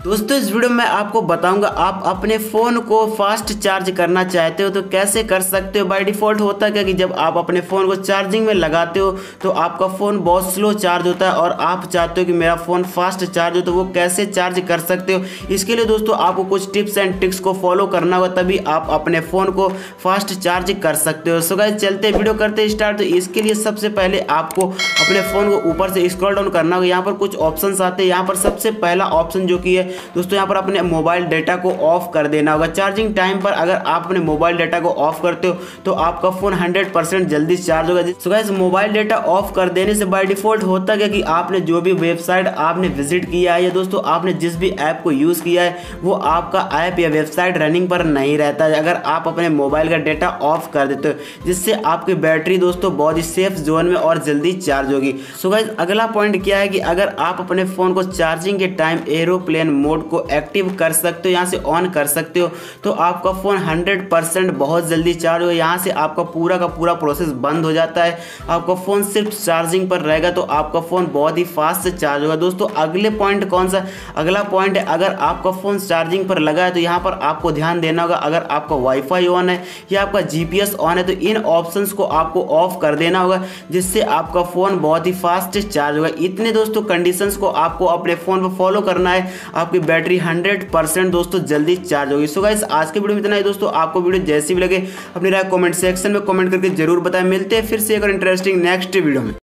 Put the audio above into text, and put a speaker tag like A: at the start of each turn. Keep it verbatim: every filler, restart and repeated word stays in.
A: दोस्तों इस वीडियो में मैं आपको बताऊंगा आप अपने फ़ोन को फास्ट चार्ज करना चाहते हो तो कैसे कर सकते हो। बाय डिफ़ॉल्ट होता क्या कि जब आप अपने फ़ोन को चार्जिंग में लगाते हो तो आपका फ़ोन बहुत स्लो चार्ज होता है और आप चाहते हो कि मेरा फ़ोन फास्ट चार्ज हो, तो वो कैसे चार्ज कर सकते हो। इसके लिए दोस्तों आपको कुछ टिप्स एंड ट्रिक्स को फॉलो करना होगा, तभी आप अपने फ़ोन को फास्ट चार्ज कर सकते हो। सो गाइस चलते वीडियो करते स्टार्ट। तो इसके लिए सबसे पहले आपको अपने फ़ोन को ऊपर से स्क्रॉल डाउन करना होगा। यहाँ पर कुछ ऑप्शन आते हैं। यहाँ पर सबसे पहला ऑप्शन जो कि है दोस्तों, यहाँ पर अपने मोबाइल डेटा को ऑफ कर देना होगा। चार्जिंग टाइम पर अगर आप अपने मोबाइल डेटा को ऑफ करते हो तो आपका फोन हंड्रेड परसेंट जल्दी चार्ज होगा। So guys mobile data off कर देने से बाय डिफॉल्ट होता क्या कि आपने जो भी वेबसाइट आपने विजिट किया है या दोस्तों आपने जिस भी ऐप को यूज किया है वो आपका ऐप या वेबसाइट रनिंग पर नहीं रहता है अगर आप अपने मोबाइल का डेटा ऑफ कर देते हो, जिससे आपकी बैटरी दोस्तों बहुत ही सेफ जोन में और जल्दी चार्ज होगी। सो गाइस अगला पॉइंट क्या है कि अगर आप अपने फोन को चार्जिंग के टाइम एरोप्लेन मोड को एक्टिव कर सकते हो, यहाँ से ऑन कर सकते हो, तो आपका फ़ोन हंड्रेड परसेंट बहुत जल्दी चार्ज हो। यहाँ से आपका पूरा का पूरा प्रोसेस बंद हो जाता है। आपका फ़ोन सिर्फ चार्जिंग पर रहेगा तो आपका फ़ोन बहुत ही फास्ट से चार्ज होगा। दोस्तों अगले पॉइंट कौन सा, अगला पॉइंट है अगर आपका फ़ोन चार्जिंग पर लगा है तो यहाँ पर आपको ध्यान देना होगा। अगर आपका वाईफाई ऑन है या आपका जीपीएस ऑन है तो इन ऑप्शंस को आपको ऑफ कर देना होगा, जिससे आपका फ़ोन बहुत ही फास्ट चार्ज होगा। इतने दोस्तों कंडीशंस को आपको अपने फ़ोन पर फॉलो करना है, आपकी बैटरी हंड्रेड परसेंट दोस्तों जल्दी चार्ज होगी। सो गाइस आज के वीडियो में इतना ही दोस्तों। आपको वीडियो जैसी भी लगे अपनी राय कमेंट सेक्शन में कमेंट करके जरूर बताएं। मिलते हैं फिर से एक और इंटरेस्टिंग नेक्स्ट वीडियो में।